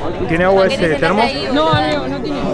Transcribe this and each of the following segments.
¿Tiene agua ese termo? No, amigo, no tiene.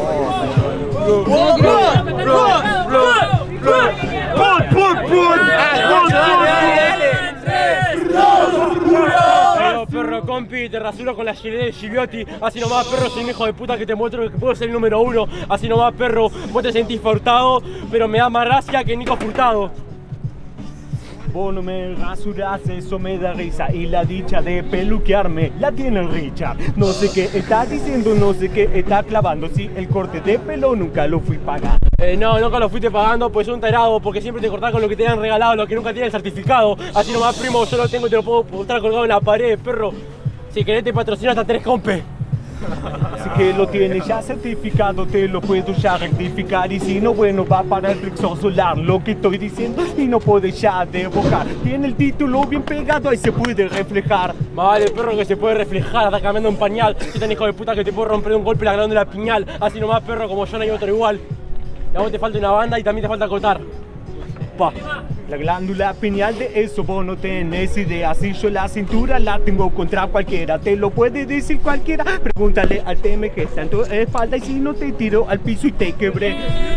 Perro, compi, te rasuro con la gilet de Gigliotti. Así nomás, perro, soy un hijo de puta que te muestro que puedo ser el número 1. Así nomás, perro, vos te sentís Furtado, pero me da más gracia que Nico Furtado. Vos no me rasurás, eso me da risa. Y la dicha de peluquearme la tiene el Richard. No sé qué está diciendo, no sé qué está clavando. Si el corte de pelo nunca lo fui pagando. No, nunca lo fuiste pagando, pues soy un tarado, porque siempre te cortás con lo que te han regalado, lo que nunca tiene el certificado. Así nomás, primo, yo lo tengo y te lo puedo estar colgado en la pared, perro. Si querés te patrocino hasta 3 compes. Así que lo tienes ya certificado, te lo puedo ya rectificar. Y si no, bueno, va para el plexo solar lo que estoy diciendo y no puede ya devocar. Tiene el título bien pegado, ahí se puede reflejar. Vale, perro, que se puede reflejar, está cambiando un pañal. Si tan hijo de puta que te puedo romper de un golpe la glándula piñal. Así nomás, perro, como yo no hay otro igual. Y a vos te falta una banda y también te falta acotar. Pa. La glándula pineal, de eso vos no tenés idea. Si yo la cintura la tengo contra cualquiera, te lo puede decir cualquiera. Pregúntale al TM que está en tu espalda y si no te tiro al piso y te quebré.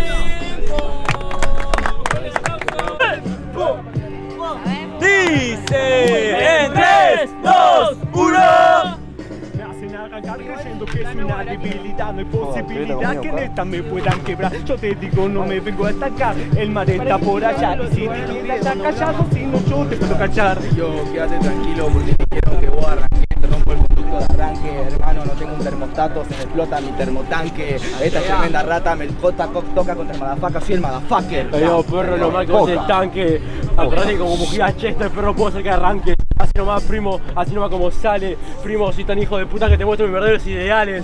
Dice en 3, 2, 1. Arrancar creyendo que es una debilidad, no hay posibilidad que en esta me puedan quebrar. Yo te digo, no me vengo a atacar, el mar está por allá. Y si te quieres estar callado, si no yo te puedo cachar. Yo quédate tranquilo porque te quiero que vos arranques. Te rompo el conducto de arranque, hermano, no tengo un termostato, se me explota mi termotanque. Esta tremenda rata me toca contra el madafaca, soy el madafucker. Pero perro, lo mal que vos el tanque. Acordate como bujía Chester, perro, puedo hacer que arranque. Así nomás, primo, así nomás como sale. Primo, soy tan hijo de puta que te muestro mis verdaderos ideales.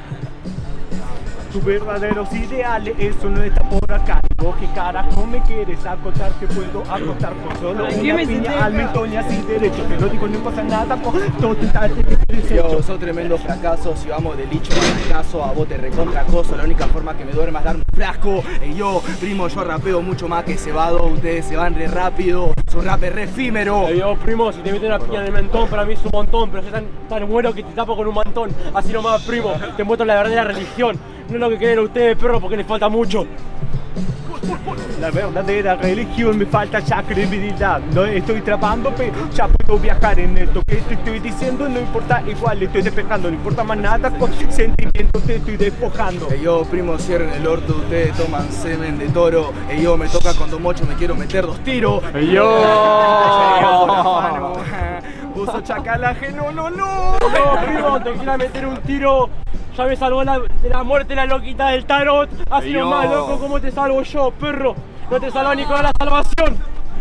Tus verdaderos ideales, eso no está por acá. Vos qué carajo me quieres acotar, que puedo acotar con solo una piña al mentón y así derecho. Te lo digo, no pasa nada, todo yo soy tremendo fracaso, si vamos de licho en el caso, a vos te recontra acoso. La única forma que me duerma es darme un frasco. Y yo, primo, yo rapeo mucho más que cebado, ustedes se van re rápido, su rap es re efímero. Yo, primo, si te meten una piña en el mentón, para mí es un montón, pero soy tan bueno que te tapo con un mantón. Así nomás, primo, te muestro la verdadera religión. No es lo que quieren ustedes, perro, porque les falta mucho. La verdadera religión me falta ya credibilidad. No estoy trabando, pero ya puedo viajar en esto que te estoy diciendo. No importa, igual estoy despejando. No importa más nada, con sentimiento te estoy despojando. Yo, primo, cierren el orto, ustedes toman semen de toro. Yo, me toca con 2 mochos, me quiero meter 2 tiros. Yo. Puso chacalaje, no. No, primo, te quiero meter un tiro. Ya me salvó de la muerte la loquita del tarot. Así nomás, loco, ¿cómo te salvo yo, perro? No te salva ni con la salvación.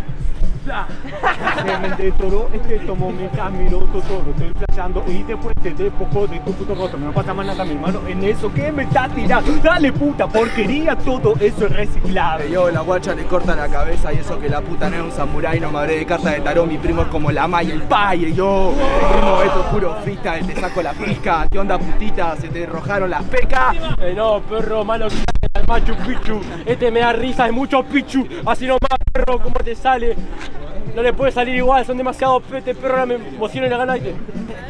Semen de toro, tomo mi camino, todo, estoy flasheando y después te despojo de tu puto rostro. No pasa más nada, mi hermano, en eso que me está tirando. Dale, puta porquería, todo eso es reciclable. Yo, la guacha le corta la cabeza y eso que la puta no es un samurái. No me habré de carta de tarot, mi primo es como la Maya y el Pai. Y yo, primo, esto es puro freestyle, te saco la pizca. ¿Qué onda, putita? ¿Se te rojaron las pecas? No, perro, malo que al Machu Picchu. Este me da risa, es mucho pichu. Así nomás, perro, ¿cómo te sale? No le puede salir igual, son demasiados pete, perro, ahora me emociono y la gana, ¿viste?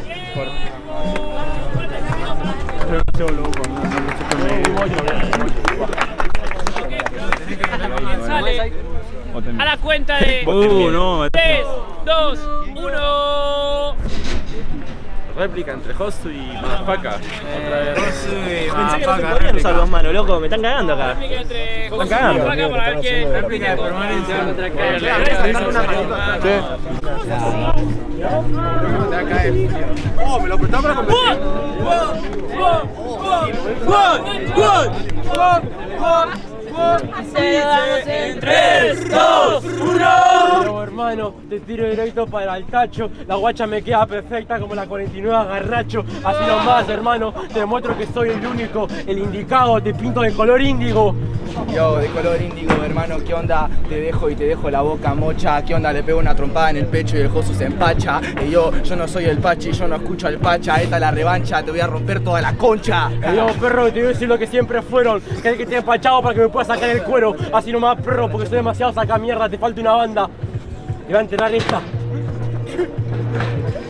Sale a la cuenta de 3, 2, 1. Réplica entre Josu y Madafaca. Josu y Madafaca. Podrían usar 2 manos, loco, me están cagando acá. Réplica entre Josu y cagando. Madafaca para ver quién. Réplica de permanencia. Oh, me lo prestaba para convertir. En 3, 2, 1. Pero, hermano, te tiro directo para el tacho. La guacha me queda perfecta como la 49 Garracho. Así nomás, hermano, te demuestro que soy el único, el indicado. Te pinto de color índigo. Yo, de color índigo, hermano, ¿qué onda? Te dejo y te dejo la boca mocha. ¿Qué onda? Le pego una trompada en el pecho y el Josu se empacha. Y yo no soy el Pachi, yo no escucho al Pacha. Esta es la revancha, te voy a romper toda la concha. Yo, perro, te voy a decir lo que siempre fueron. Que hay que estar empachado para que me pueda sacar el cuero. Así nomás, perro, porque soy demasiado saca mierda. Te falta una banda. Te va a enterar esta.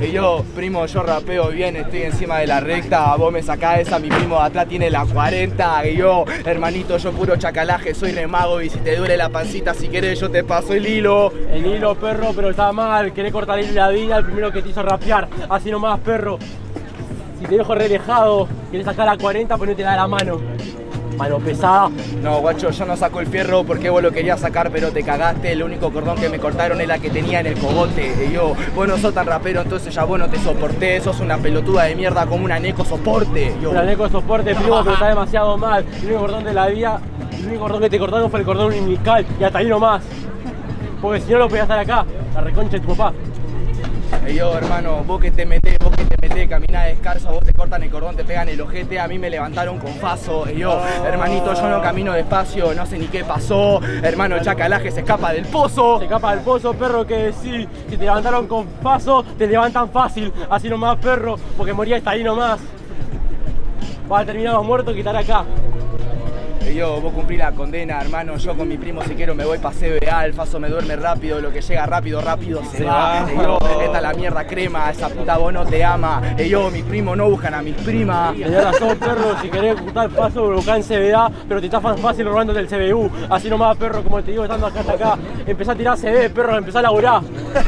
Y yo, primo, yo rapeo bien, estoy encima de la recta. Vos me sacás esa, mi primo de atrás tiene la 40. Y yo, hermanito, yo puro chacalaje, soy remago. Y si te duele la pancita, si querés yo te paso el hilo. El hilo, perro, pero está mal. Querés cortarle la vida al primero que te hizo rapear. Así nomás, perro. Si te dejo relejado, querés sacar la 40, ponértela de la mano. Mano pesada. No, guacho, yo no saco el fierro porque vos lo querías sacar, pero te cagaste. El único cordón que me cortaron es la que tenía en el cogote. Y yo, vos no sos tan rapero, entonces ya vos no te soporté. Sos una pelotuda de mierda como una Neco soporte. Una Neco soporte, primo, pero está demasiado mal. El único cordón de la vida, el único cordón que te cortaron fue el cordón umbilical. Y hasta ahí nomás. Porque si no lo podías estar acá, la reconcha de tu papá. Y yo, hermano, vos que te metés, caminás descalzo, vos te cortan el cordón, te pegan el ojete, a mí me levantaron con faso. Y yo, hermanito, yo no camino despacio, no sé ni qué pasó. Hermano, el chacalaje se escapa del pozo. Se escapa del pozo, perro, que sí. Si te levantaron con faso, te levantan fácil. Así nomás, perro, porque moría hasta ahí nomás. Vas a terminar muerto y estar acá. Y yo, vos cumplí la condena, hermano. Yo con mi primo, si quiero, me voy pa' CBA. El faso me duerme rápido, lo que llega rápido, rápido se va. Y yo, esta la mierda crema, esa puta vos no te ama. Y yo, mis primos no buscan a mis primas. Tenés razón, perro, si querés gustar paso, buscá en CBA, pero te estafan fácil robándote el CBU. Así nomás, perro, como te digo, estando acá hasta acá. Empezá a tirar CB, perro, empezá a laburar.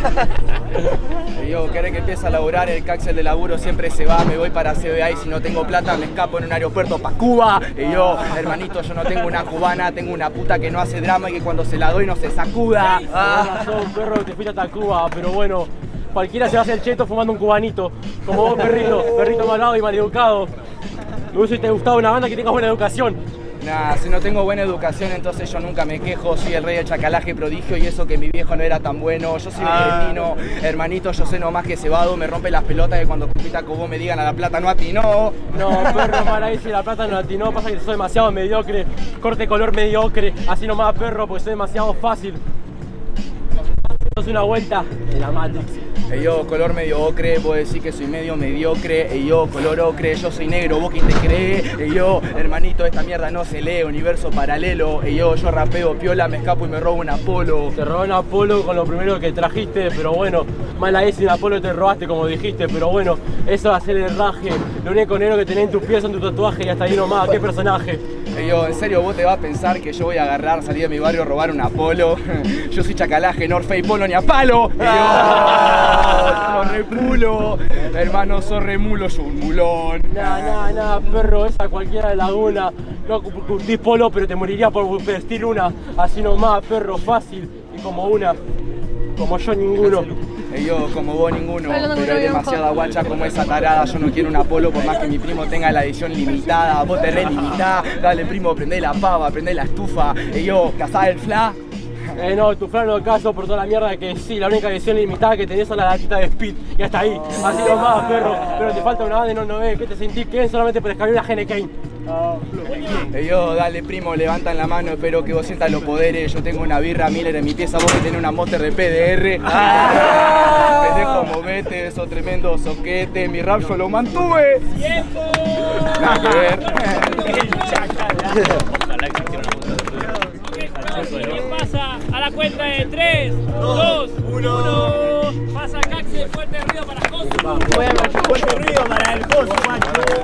Y yo, querés que empiece a laburar, el caxel de laburo siempre se va. Me voy para CBA y si no tengo plata me escapo en un aeropuerto pa' Cuba. Y yo, hermanito, yo no tengo una cubana, tengo una puta que no hace drama y que cuando se la doy no se sacuda. Tenés razón, perro, te fuiste hasta Cuba, pero bueno, cualquiera se va a hacer cheto fumando un cubanito. Como vos, perrito malvado y maleducado. Me hubiese gustado una banda que tenga buena educación. Nah, si no tengo buena educación, entonces yo nunca me quejo. Soy el rey del chacalaje prodigio y eso que mi viejo no era tan bueno. Yo soy vegetino, hermanito, yo sé nomás que cebado. Me rompe las pelotas que cuando Cupita Cobó me digan a la plata no atinó. No, perro, mal ahí si la plata no atinó. Pasa que soy demasiado mediocre. Corte color mediocre. Así nomás, perro, porque soy demasiado fácil. Sos una vuelta en la Matrix. Y yo, color medio ocre, vos decís que soy medio mediocre. Y yo, color ocre, yo soy negro, vos quién te cree. Y yo, hermanito, esta mierda no se lee, universo paralelo. Y yo rapeo piola, me escapo y me robo un Apolo. Te robé un Apolo con lo primero que trajiste, pero bueno, mala es si un Apolo te robaste como dijiste, pero bueno, eso va a ser el raje. Lo único negro que tenés en tus pies son tus tatuajes y hasta ahí nomás, qué personaje. Y yo, en serio, vos te vas a pensar que yo voy a agarrar, salir de mi barrio, robar un Apolo. Yo soy chacalaje, North Face, Polo ni a palo. Y yo no repulo, hermano, sos remulo, yo un mulón. Nah, perro, esa cualquiera de Laguna. No curtís polo, pero te moriría por vestir una. Así nomás, perro, fácil. Y como una, como yo ninguno. Y yo, como vos ninguno, pero hay demasiada guacha como esa tarada. Yo no quiero un Apolo por más que mi primo tenga la edición limitada. Vos te relimitás, dale primo, prendé la pava, prendé la estufa. Y yo, ¿cazás el fla? No, tu flan no caso por toda la mierda que sí, la única edición limitada que tenés son las latitas de Speed y hasta ahí, así nomás, perro, pero te falta una banda y no ves, ¿qué te sentís? ¿Qué? Solamente por escribir una Genecaine. Y yo, dale primo, levantan la mano, espero que vos sientas los poderes. Yo tengo una birra Miller en mi pieza, vos que tenés una Monster de PDR. Pendejo, movete, sos tremendo soquete, mi rap yo lo mantuve. ¡Tiempo! Nada que ver. ¿Quién pasa? A la cuenta de 3, 2, 1. Pasa Caxel, fuerte ruido para Josu. Fuerte ruido para el Josu, macho.